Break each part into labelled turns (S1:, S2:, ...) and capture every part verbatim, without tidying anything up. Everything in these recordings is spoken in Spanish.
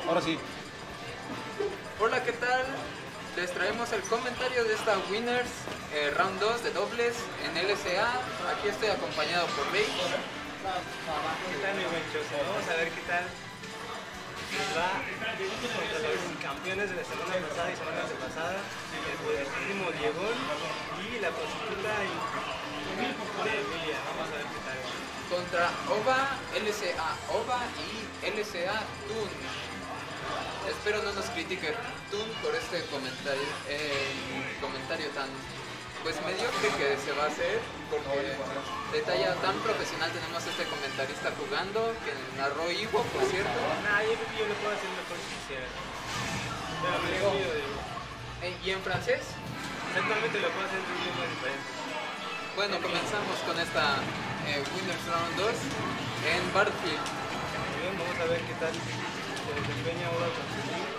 S1: Ahora sí.
S2: Hola, ¿qué tal? Les traemos el comentario de esta Winners eh, Round dos de dobles en L C A. Aquí estoy acompañado por Rey.
S3: ¿Qué tal, mi buen Chose? Vamos a ver qué tal nos va contra los campeones de la semana pasada y semana antepasada, el poderosísimo Diegón y la prostituta de Emilia. Vamos a ver qué tal.
S2: Contra Ova, L C A Ova y L C A Toon. Espero no nos critique Toon por este comentario, eh, comentario tan pues mediocre que se va a hacer, porque de talla tan profesional tenemos este comentarista jugando, que narró Iwo, por cierto.
S3: Nah, yo creo que yo lo puedo hacer mejor si quisiera. Pero me digo,
S2: Eh, ¿Y en francés?
S3: exactamente lo puedo hacer en un idioma diferente.
S2: Bueno, comenzamos con esta eh, Winners Round dos en Battlefield.
S3: Bien, vamos a ver qué tal se desempeña ahora con su team.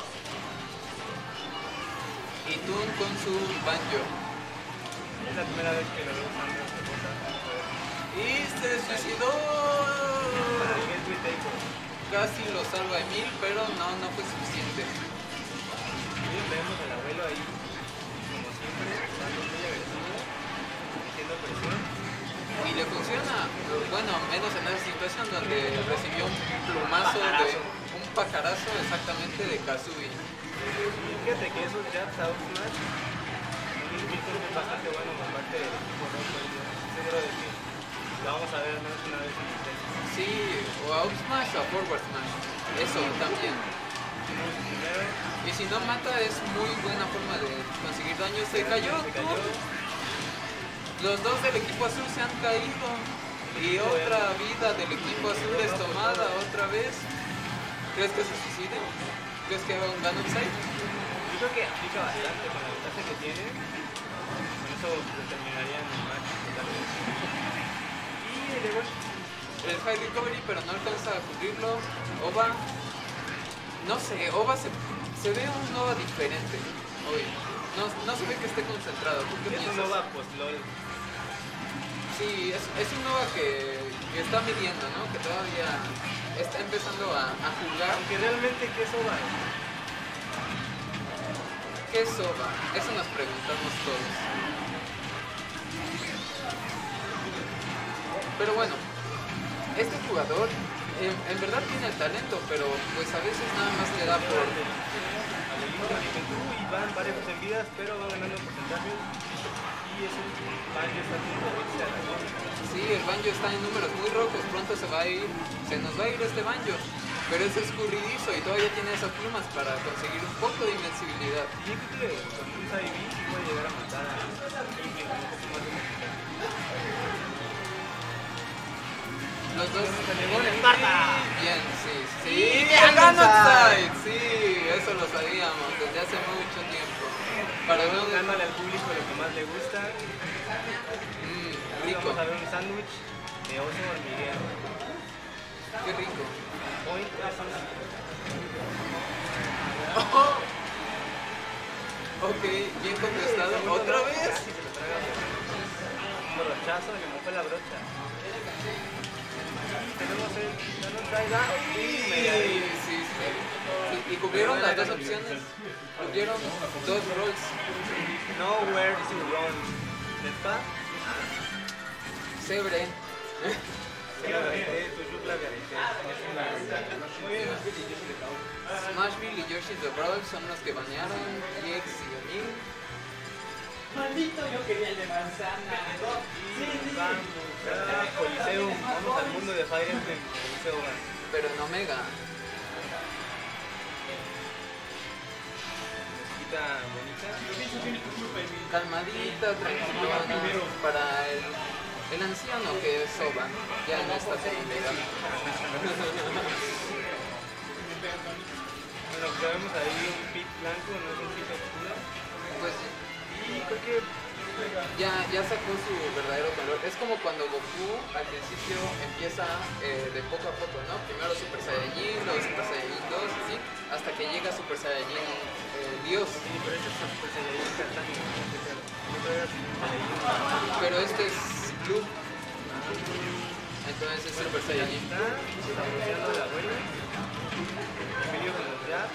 S2: Y Toon con su banjo.
S3: Es la primera vez que lo veo usando esta cosa.
S2: Y se suicidó.
S3: Para el Gateway Takeover.
S2: Casi lo salva Emil, pero no, no fue suficiente.
S3: Y vemos al abuelo ahí, como siempre, estando muy agresivo, metiendo presión.
S2: Y le funciona. Bueno, menos en esa situación donde recibió un plumazo de un pajarazo exactamente de Kazui.
S3: Y fíjate que esos jabs a Smash es bastante bueno por parte del equipo rojo. Seguro de que lo vamos a ver al menos una vez en el test.
S2: Sí, o a up smash o a forward smash. Eso también.
S3: Primero,
S2: Y si no mata es muy buena forma de conseguir daño. Se cayó,
S3: se cayó.
S2: Los dos del equipo azul se han caído. Y otra vida del equipo azul es tomada otra vez. ¿Crees que se suicide? ¿Crees que haga un gun upside?
S3: Yo creo que aplica bastante con la ventaja que tiene. Con eso determinaría en el match totalmente. Y luego
S2: El high recovery, pero no alcanza a cubrirlo. Ova, no sé, Ova se, se ve un Nova diferente hoy. No, no se ve que esté concentrado. ¿Tú qué
S3: es un
S2: piensas?
S3: Nova post-LOL.
S2: Sí, es, es un Nova que, que está midiendo, ¿no? Que todavía está empezando a, a jugar.
S3: Aunque realmente, ¿qué es Ova?
S2: ¿Qué es Ova? Eso nos preguntamos todos. Pero bueno, este jugador en, en verdad tiene el talento, pero pues a veces nada más le da por...
S3: Y van parejos en vidas, pero va ganando porcentajes. Y ese Banjo está a punto de irse a la gol.
S2: Sí, el Banjo está en números muy rojos, pronto se va a ir, se nos va a ir este Banjo. Pero es escurridizo y todavía tiene esas plumas para conseguir un poco de invencibilidad.
S3: Y yo creo que con un side B sí puede llegar a matar a Infinite con un poco más de porcentaje.
S2: Los dos
S3: ¡Gol Esparta!
S2: bien, sí, sí.
S3: Y
S2: ¡Bien,
S3: Gun
S2: Upside! Sí, eso lo sabíamos desde hace mucho tiempo. Para ver un
S3: Dándole al público lo que más le gusta.
S2: mm,
S3: Hoy
S2: rico,
S3: vamos a ver un sándwich de oso hormiguero.
S2: qué rico.
S3: Point esos.
S2: Oh. Ok, bien contestado. ¿Otra vez?
S3: Casi se lo traga. Un brochazo, le mojó la brocha. Y tenemos el Canon Traiga y
S2: Sí,
S3: Megadrill.
S2: sí, sí. Y, y cubrieron las dos opciones. Cubrieron dos roles.
S3: Nowhere to run. ¿N'est-pas?
S2: C'est vrai.
S3: C'est la vérité, toujours la vérité. Muy bien.
S2: Smashville y Yoshi the Brawl son los que banearon. Y X y Emil.
S4: Maldito, yo quería el de manzana.
S3: Y vamos a Coliseum. Vamos al mundo de Fire Emblem. Coliseum.
S2: Pero en Omega.
S3: Musiquita bonita.
S2: Calmadita, tranquilona. Para el, el anciano que es Soba. Ya en esta segunda edad.
S3: Bueno, pues ya vemos ahí un pit blanco, no es un pit oscuro.
S2: Pues
S3: Y creo que
S2: ya, ya sacó su verdadero color. Es como cuando Goku al principio empieza eh, de poco a poco, ¿no? Primero Super Saiyajin, luego Super Saiyajin dos, así, hasta que llega Super Saiyajin eh, Dios.
S3: sí, pero este es Super Saiyajin Katakuri. No era Super Saiyajin.
S2: Pero este es Blue. Entonces es Super Saiyajin.
S3: Está saboreando la abuela. Emilio con los jabs.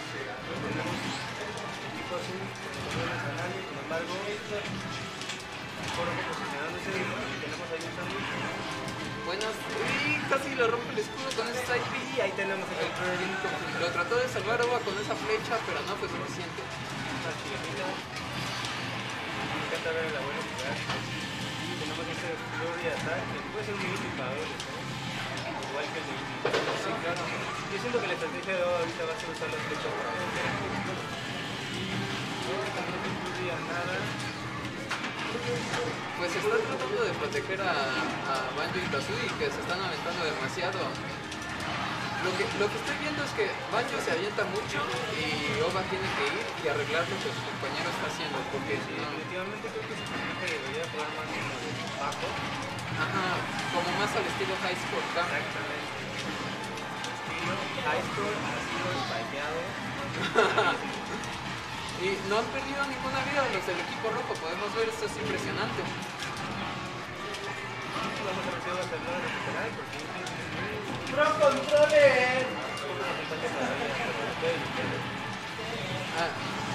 S3: hemos hecho
S2: El King Confirm. Lo trató de salvar Oba con esa flecha, pero no fue suficiente.
S3: esta chilenita. Me encanta ver el abuelo jugar. Y tenemos este Flurry Attack, que puede ser un Unity Power, ¿no? Igual que el de Unity.
S2: Sí, claro.
S3: Yo siento que la estrategia de Oba ahorita va a ser usar las flechas para meter. No te Flurry a nada.
S2: Pues está tratando de proteger a, a Banjo y Kazooie, que se están aventando demasiado. Lo que, lo que estoy viendo es que Banjo se avienta mucho y Oba tiene que ir y arreglar lo que su compañero está haciendo, porque
S3: Sí,
S2: no-
S3: definitivamente creo que ese personaje debería jugar más como de bajo.
S2: ajá, como más al estilo High Score, ¿verdad?
S3: Exactamente. Estilo High Score ha sido spikeado.
S2: Y no han perdido ninguna vida los del equipo rojo, podemos ver, esto es impresionante.
S3: Vamos a ver si va a terminar de recuperar porque
S4: ¡Pro controles!
S2: Ah,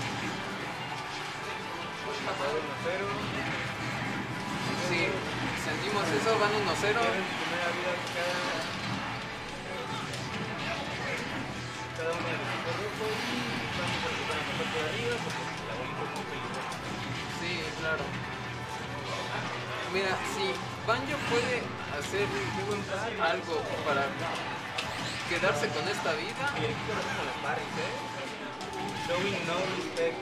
S3: uno cero.
S2: sí, sentimos eso, van uno cero.
S3: Pierden su primera vida cada, cada uno de los equipos rojos y vamos a recuperar mejor por arriba porque la bolita es muy peligrosa.
S2: Sí, claro. Mira, si Banjo puede hacer algo para quedarse con esta vida,
S3: Y el equipo rojo con los parries, ¿eh? Showing no respect.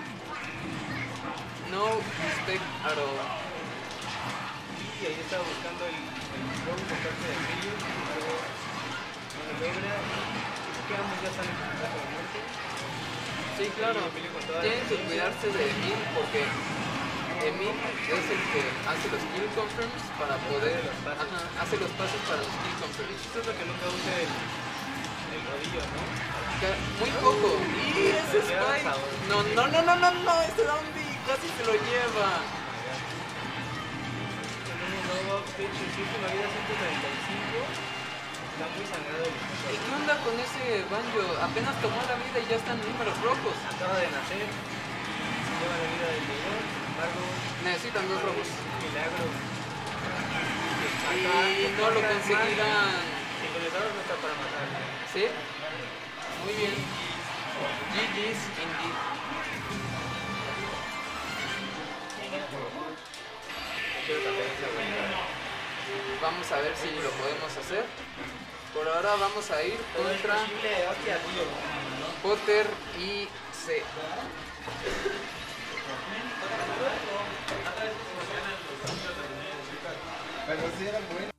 S2: no respect at all.
S3: Y ahí está buscando el, el flow por parte de Emilio, sin embargo no lo logra. Y que ambos ya están en contacto de muerte.
S2: Sí, claro.
S3: Emilio con toda la
S2: Tienen que
S3: paciencia.
S2: cuidarse de Emil porque Emil es el que hace los kill confirms para poder...
S3: Hace los pases.
S2: Ajá, hace los pases para los kill confirms.
S3: Esto es lo que nunca use el, el rodillo, ¿no?
S2: Ca- Muy poco. Y ese Spike. No, no, no, no, no, no, este Downbeat casi se lo lleva.
S3: Tenemos Nova, de hecho, su última vida ciento treinta y cinco. Está muy sangrado el
S2: ¿Y
S3: equipo.
S2: qué onda con ese Banjo? Apenas tomó la vida y ya están números rojos.
S3: Acaba de nacer. Se lleva la vida del león. Sin embargo,
S2: Necesitan dos rojos.
S3: un milagro.
S2: Y no lo conseguirán.
S3: El goleador no está para matar.
S2: ¿Sí? Muy bien. G G's indeed.
S3: Quiero cambiar esa vuelta.
S2: Vamos a ver si lo podemos hacer. Por ahora vamos a ir
S3: Todo es
S2: contra
S3: posible, hostia, tío.
S2: Potter y C.
S1: Pero sí era bueno.